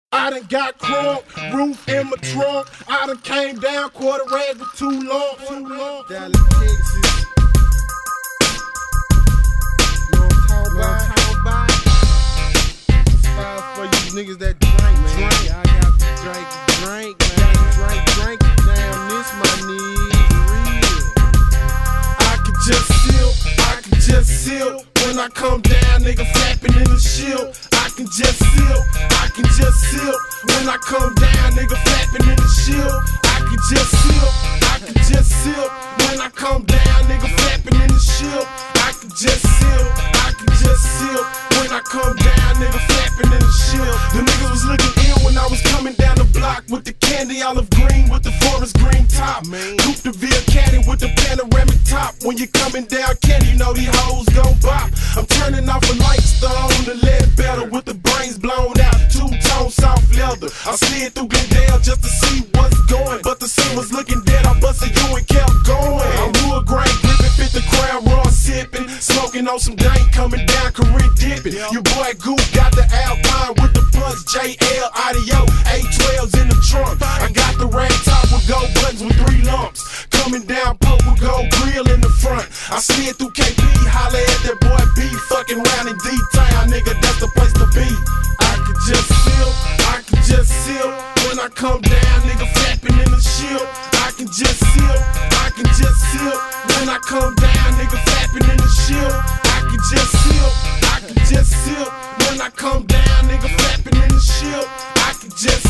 I done got crunk, roof in my trunk. I done came down, quarter rag with too long. Dallas, Texas. Know what I'm talking about? It's fine for you niggas that drink. I got to drink, man. Drink. Damn, this my need. Real. I can just seal. When I come down, nigga flapping in the shield. I can just seal. When I come down, nigga flapping in the shield. I can just seal. When I come down, nigga flapping in the shield. I can just seal. When I come down, nigga flapping in the shield. The niggas was looking ill when I was coming down the block with the candy olive green with the forest green top. Coupe de Ville caddy with the panoramic top. When you're coming down candy, you know these hoes gon' bop. I'm turning off a light stone, the lead better with the brains blown out. Two-tone soft leather. I slid through Glendale just to see what's going, but the scene was looking dead. I busted you and kept going. I'm wood grain gripping, fit the crown raw sipping, smoking on some dank, coming down career dipping. Your boy Goop got the Alpine with the punch, JL audio, A12s in the trunk. I got the rag top with gold buttons with 3 lumps. Coming down Pope with gold grill in the front. I slid through KP, holla at that boy B, fucking round in D-Town, nigga, that's the place to be. I can just seal. When I come down, nigga flapping in the shield. I can just seal. When I come down, nigga flapping in the shield. I can just seal. When I come down, nigga flapping in the shield. I can just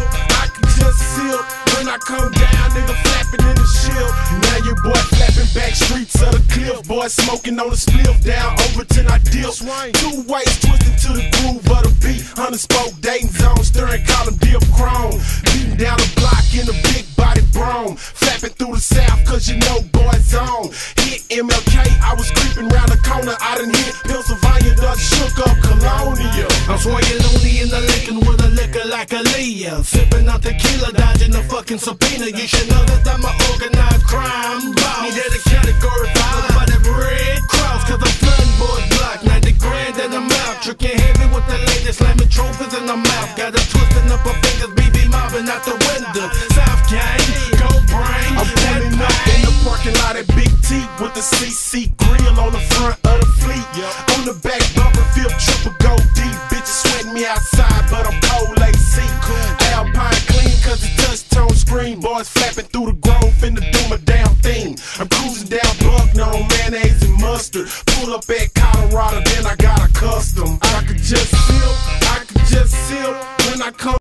seal. When I come down, nigga flapping in the shield. Now your boy flapping back streets of the cliff. Boy smoking on the spliff down Overton, I dip. 2 ways twisting to the groove of the beat. 100 spoke Dayton zone, stirring column dip chrome. Beating down the block in a big body brome. Flapping through the south cause you know boys on. Hit MLK, I was creeping round the corner. I done hit Pennsylvania, done shook up Colonial. I'm swinging loony in the Lincoln with a liquor like a Leah. Sipping on tequila, dodging the fucking subpoena. You should know that I'm an organized crime boss. Need that category 5 by that Red Cross. Cause I'm flooding boys block, 90 grand in the mouth. Tricking heavy with the lady, slamming trophies in the mouth. Got her twisting up her fingers, BB mobbing out the window. South Gang, go brain. I'm pulling up in the parking lot at Big T with the CC grill on the front of the fleet.